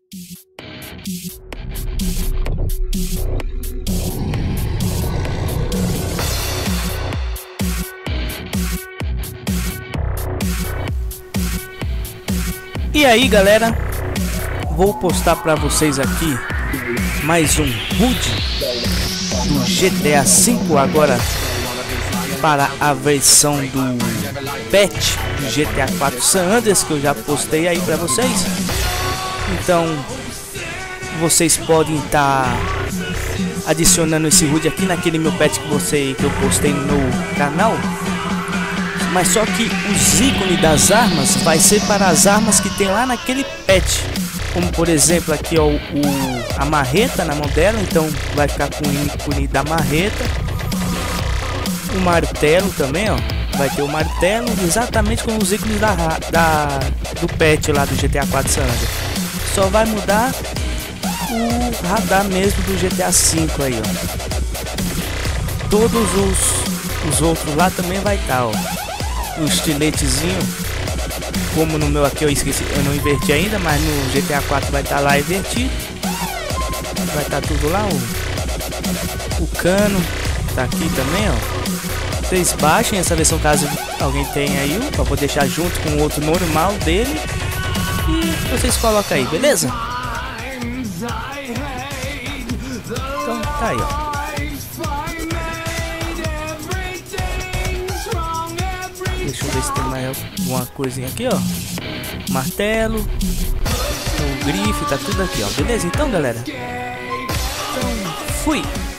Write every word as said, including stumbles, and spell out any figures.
E aí galera, vou postar para vocês aqui mais um H U D do G T A cinco agora para a versão do patch do G T A quatro San Andreas, que eu já postei aí para vocês. Então vocês podem estar tá adicionando esse H U D aqui naquele meu patch que, você, que eu postei no canal. Mas só que os ícones das armas vai ser para as armas que tem lá naquele patch. Como por exemplo aqui ó, o, a marreta na mão dela, então vai ficar com o ícone da marreta. O martelo também ó, vai ter o martelo exatamente com os ícones da, da, do patch lá do G T A quatro San Andreas. Só vai mudar o radar mesmo do G T A cinco aí ó. Todos os, os outros lá também vai estar ó. O estiletezinho, como no meu aqui eu esqueci, eu não inverti ainda, mas no G T A quatro vai estar tá lá invertido. Vai estar tá tudo lá, o, o cano tá aqui também, ó. Vocês baixem essa versão caso alguém tenha aí, eu vou deixar junto com o outro normal dele e vocês colocam aí, beleza? Então tá aí, ó. Deixa eu ver se tem mais alguma coisinha aqui, ó. Martelo, o grife, tá tudo aqui, ó. Beleza? Então, galera. Então, fui.